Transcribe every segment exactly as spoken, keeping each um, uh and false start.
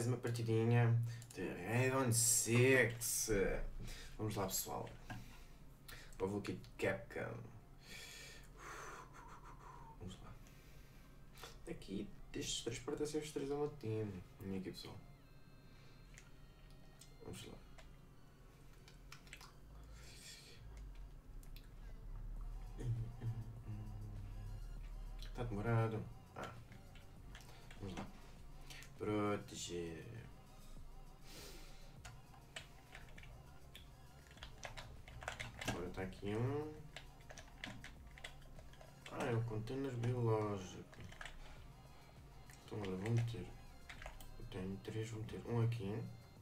mais uma partidinha de Rainbow Six. Vamos lá, pessoal. Povo aqui de Capcom. Vamos lá. Aqui, destes três pertencem os três a uma time. Minha aqui, pessoal. Vamos lá. Está demorado. Ah. Vamos lá. Proteger. Agora está aqui um. Ah, é o container biológico. Então agora vou meter. Eu tenho três, vou meter um aqui.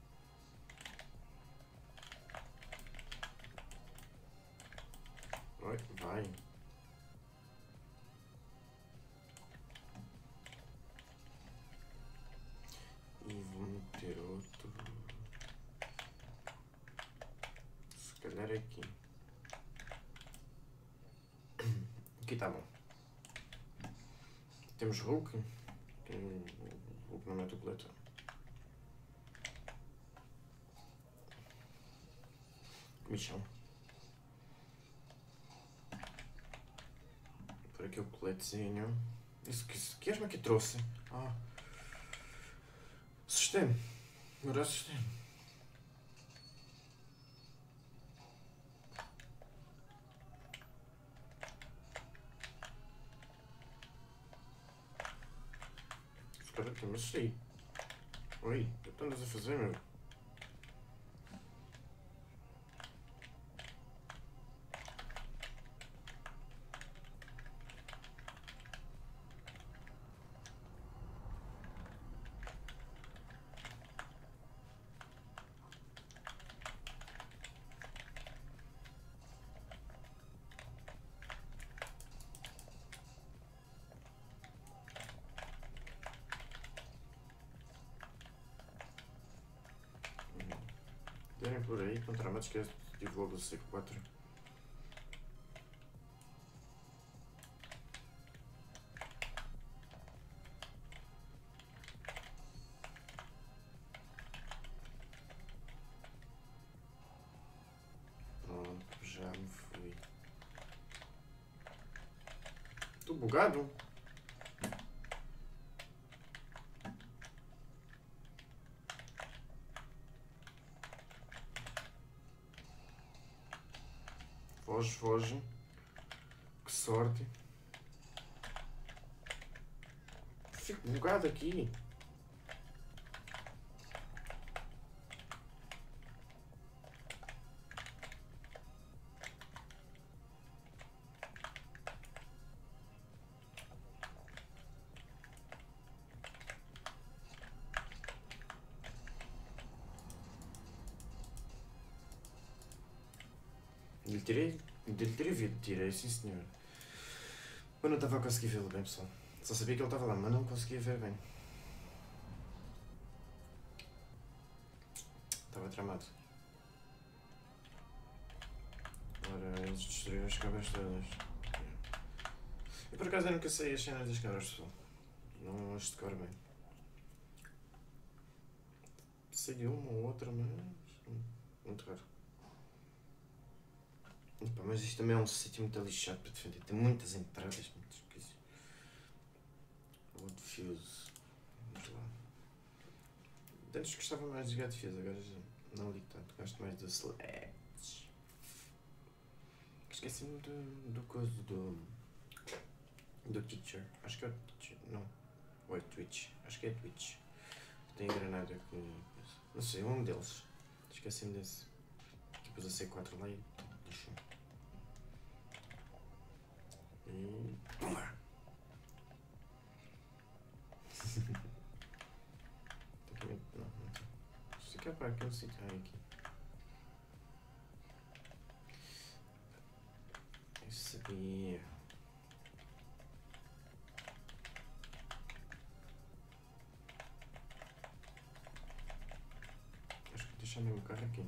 Oi, vai. E vou meter outro. Se calhar aqui. Aqui tá bom. Temos Hulk. Tem o Hulk não mete o coletor. Comichão. Por aqui o coletezinho. Isso que, isso que és-me que trouxe? Ah. Assustei-me. Agora assustei-me. Espera aqui, mas sei. Oi, o que é que andas a fazer, meu? Derem por aí, contra a esquece de voo C quatro. Pronto, já me fui. Estou bugado? Foge, foge. Que sorte. Fico bugado aqui. Lhe tirei, lhe tirei vida, tirei, sim senhor. Eu não estava a conseguir vê-lo bem, pessoal. Só sabia que ele estava lá, mas não conseguia ver bem. Estava tramado. Ora, eles destruíram as cabras todas. Eu por acaso eu nunca sei as cenas das cabras, pessoal. Não as decoro bem. Sei uma ou outra, mas muito raro. Opa, mas isto também é um sítio muito lixado para defender. Tem muitas entradas, muitas coisas. O defuse. Vamos lá. Antes gostava mais de jogar defesa, agora já não ligo tanto. Gosto mais do Sledge. Esqueci-me do, do coisa do. do Teacher. Acho que é o Teacher. Não. Ou é Twitch. Acho que é Twitch. Tem granada que. Não sei, um deles. Esqueci-me desse. Depois a C quatro lá e. Deixa. E. Pumba! Não, não. Se quer para aquele sítio aqui. Eu sabia. Acho que deixar meu carro aqui.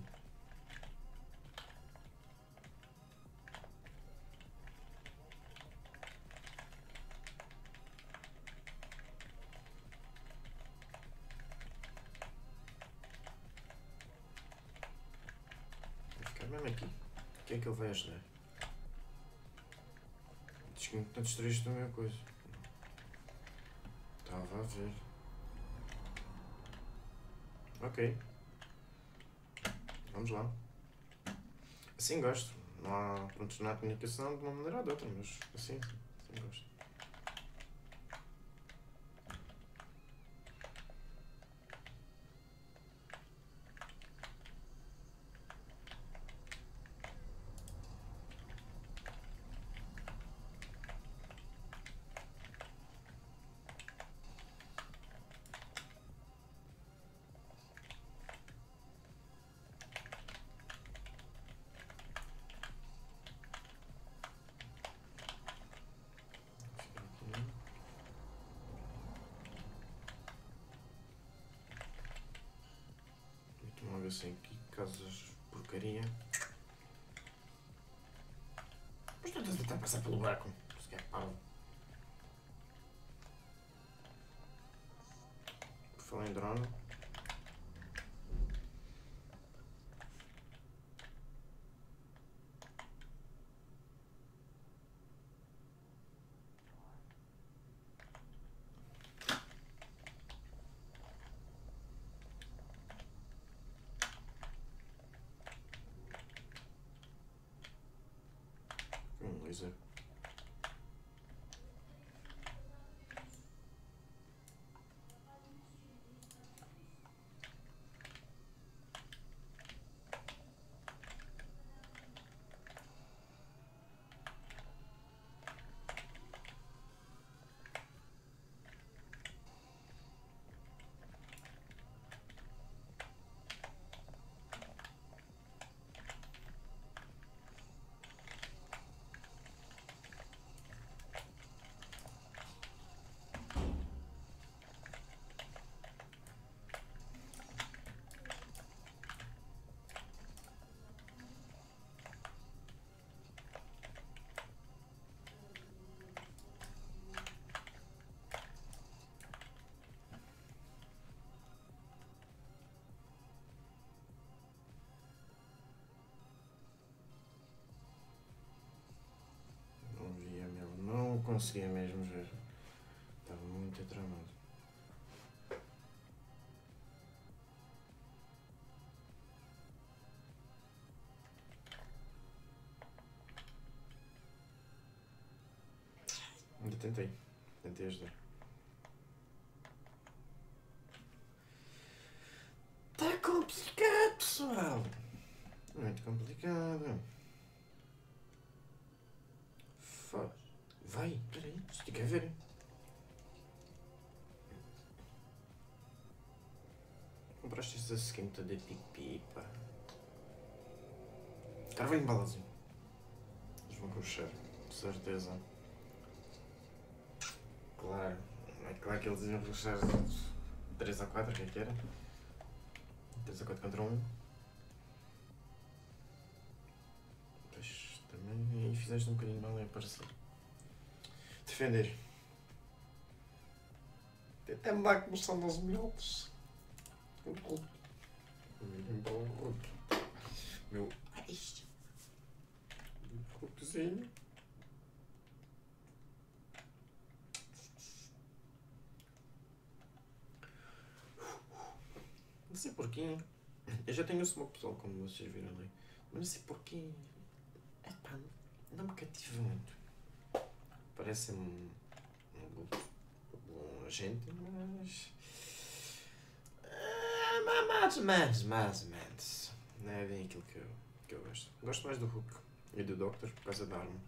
mesmo aqui. O que é que ele vai ajudar? Diz que não destruíste a minha coisa. Estava a ver. Ok. Vamos lá. Assim gosto. Não há, pronto, não há comunicação de uma maneira ou de outra, mas assim, assim gosto. Assim, que casas porcaria. Mas tu estás a tentar passar pelo buraco. Se quer parvo. Por falar em drone. Um laser. Não conseguia mesmo ver. Estava muito atramado. Ainda tentei. Tentei ajudar. Está complicado, pessoal. Muito complicado. Faz. Vai, peraí. Isto tem que ver. Compraste essa skin toda de pipi, pá. Carvão em balazinho. Eles vão cruxar, de certeza. Claro. É claro que eles iam cruxar três a quatro, o que é que era? três a quatro contra um. Pois, também aí fizeste um bocadinho mal em aparecer. Defender. Até me dá como são os melhores. Meu. Isto. Cozinho. Não sei porquê. Eu já tenho o smoke pessoal, como vocês viram ali. Mas não sei porquê. Epá, não me cativa muito. Parece-me um, um bom agente, mas. Uh, mais, mais, mais, mais. Não é bem aquilo que eu, que eu gosto. Gosto mais do Hulk e do Doctor por causa da arma.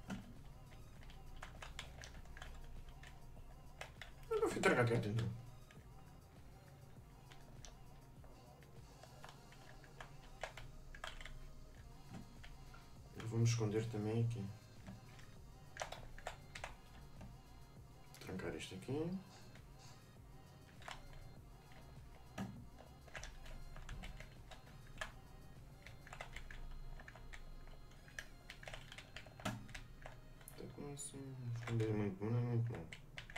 Eu fui tragar aqui dentro. Vamos esconder também aqui. Trancar isto aqui. Assim, esconder muito, não é muito bom.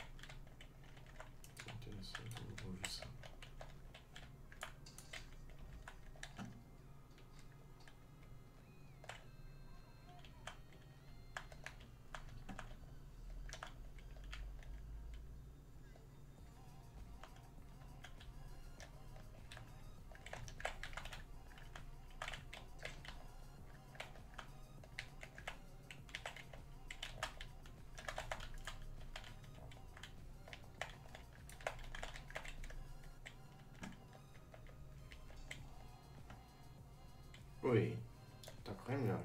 Ter assim uma boa visão. Oi, está a correr melhor.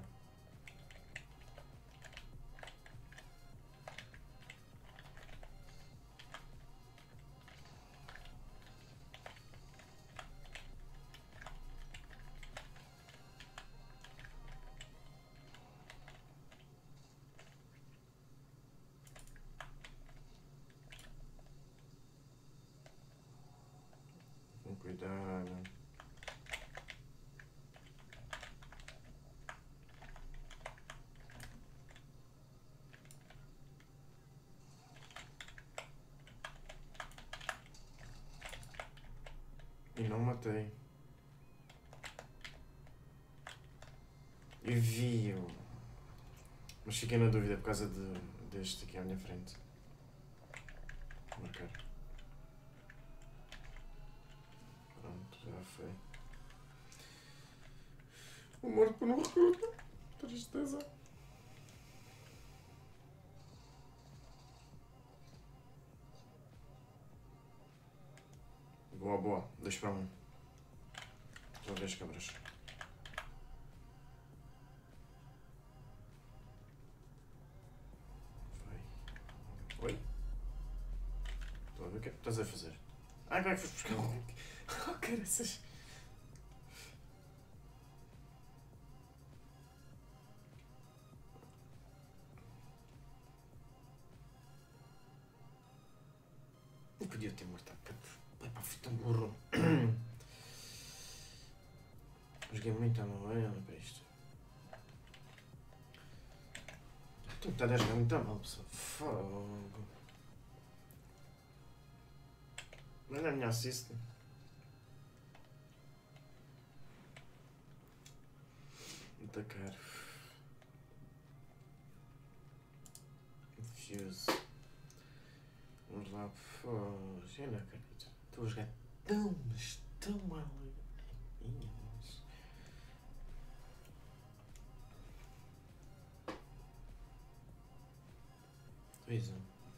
Com cuidado. E não matei. Eu vi-o. Mas fiquei na dúvida por causa de, deste aqui à minha frente. Marcar. Pronto, já foi. O morto por um recruta. Tristeza. Boa, boa. Deixa para um. Estou a ver as câmaras. Vai. Oi? Estou a ver o que é que estás a fazer. Ah, como é que foste buscar um link? Oh, caraças. Eu podia ter morto a puto. Vai para a fita burro. Joguei muito à mão, olha para isto. Estou a jogar muito à mão, pessoal. Fogo. Olha a minha assist. Muito caro. Fuse. Vamos lá. Fogo. Eu não acredito. Estou a jogar tão, mas tão mal. Minha nossa. Pois é.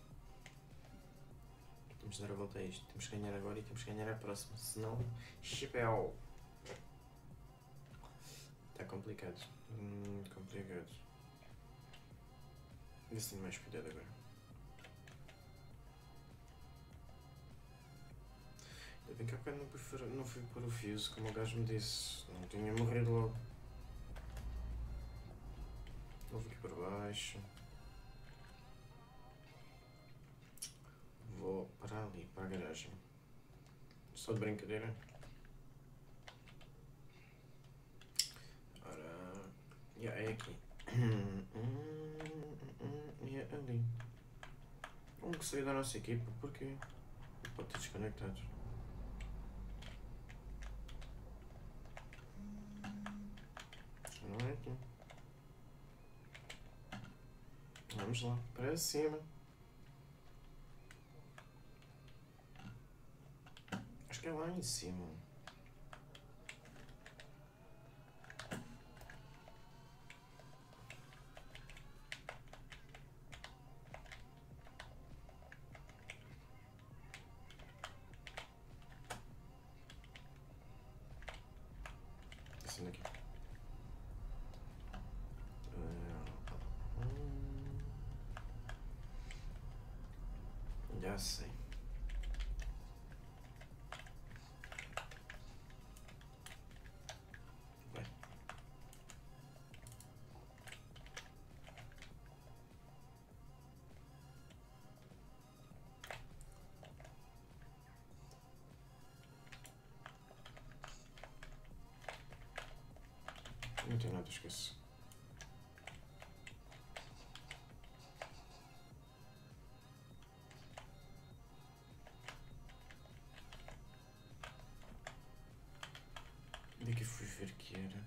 Temos de dar a volta a isto. Temos que ganhar agora e temos que ganhar a próxima. Senão, chapéu. Está complicado. Hum, complicado. Vê se tenho mais cuidado agora. Ainda bem que há bocado não fui, não fui pôr o fuse, como o gajo me disse. Não tinha morrido logo. Vou aqui para baixo. Vou para ali, para a garagem. Só de brincadeira. Ora. Yeah, é aqui. E é ali. Um que saiu da nossa equipa porque pode ter desconectado. Não é aqui. Vamos lá, para cima. Acho que é lá em cima. Descendo aqui. Já sei. Vai. tem nada, esquece. Onde é que eu fui ver que era?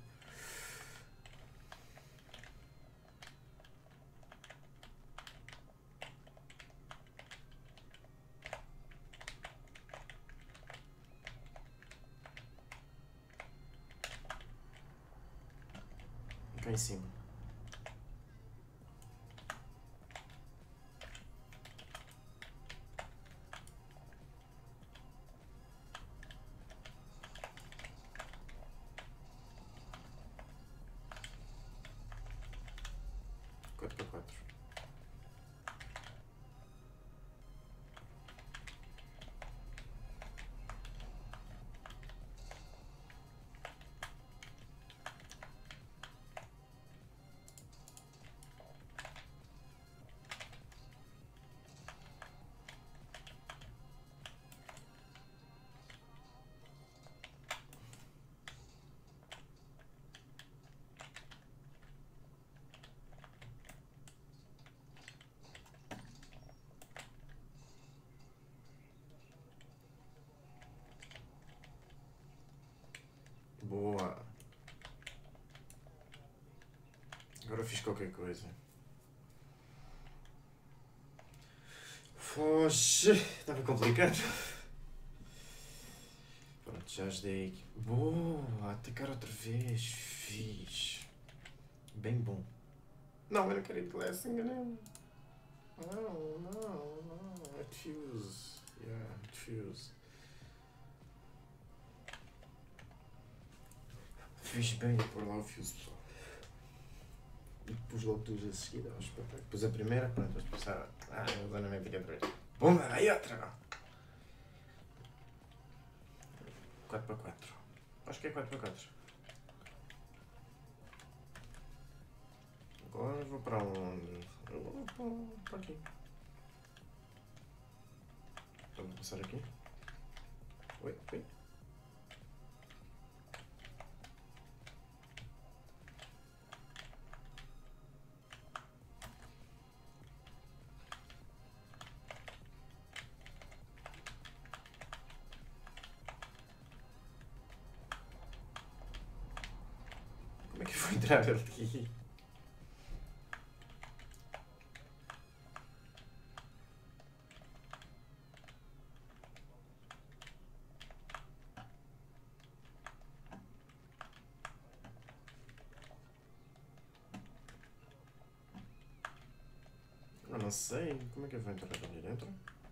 Cá em cima. quatro para quatro. Boa. Agora fiz qualquer coisa. Foge. Estava complicado. Pronto, já ajudei aqui. Boa. Atacar outra vez. Fiz. Bem bom. Não, eu não quero ir de glass. Enganei-me. Não, não, não. É fuse. Yeah, fuse. Fiz bem a pôr lá o fuse, pessoal. E pus logo duas a seguir ao espetáculo. Pus a primeira, pronto, depois pensar. Ah, eu vou na minha vida outra vez. Pumba, aí outra! quatro para quatro. Acho que é quatro para quatro. Agora vou para onde? Eu vou para aqui. Então vou passar aqui. Oi, oi. Como é que eu vou entrar aqui? Eu não sei. Como é que eu vou entrar ali dentro?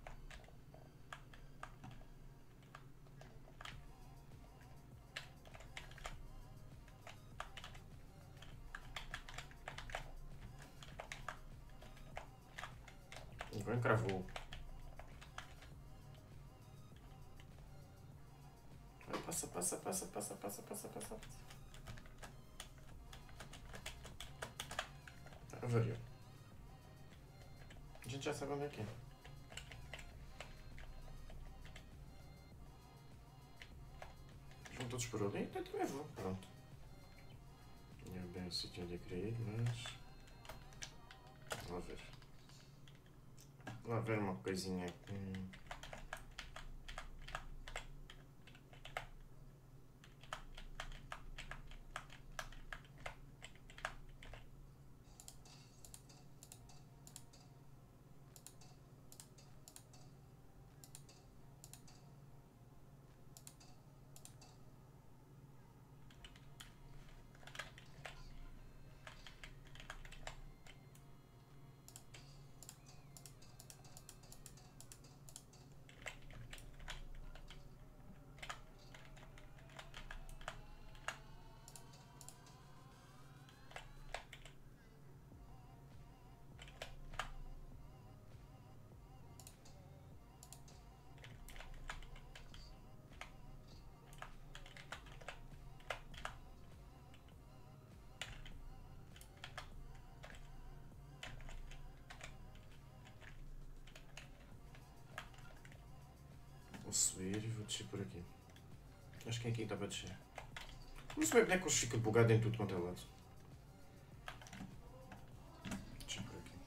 Agora encravou. Passa, passa, passa, passa, passa, passa, passa. Avariou. A gente já sabe onde é que é. Vão todos por ali? Eu também vou. Pronto. Não é bem o sítio onde eu queria ir, mas... Vamos lá ver. Vamos lá ver uma coisinha aqui. Vou subir e vou descer por aqui. Acho que é aqui que dá para descer. Não sei bem como é que hoje fica bugado em tudo quanto é lado. Deixa eu por aqui.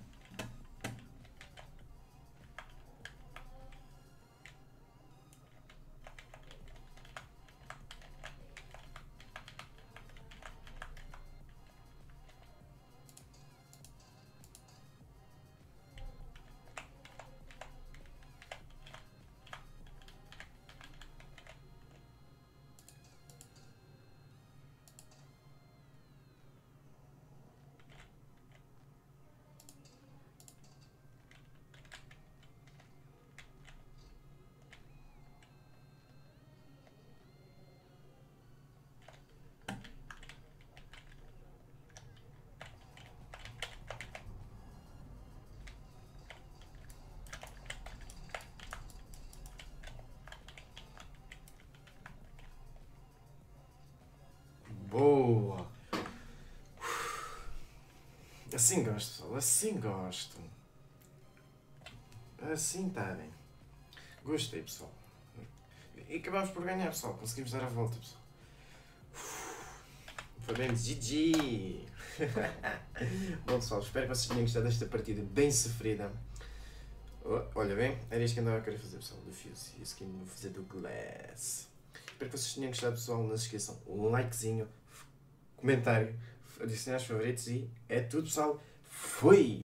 Boa! Assim gosto, pessoal. Assim gosto. Assim está bem. Gostei, pessoal. E acabamos por ganhar, pessoal. Conseguimos dar a volta, pessoal. Foi bem G G! Bom, pessoal, espero que vocês tenham gostado desta partida bem sofrida. Olha bem, era isto que andava a querer fazer, pessoal, do Fuse. E skin vou fazer do Glass. Espero que vocês tenham gostado, pessoal. Não se esqueçam, um likezinho, comentário, adicionar os favoritos e é tudo, pessoal. Fui!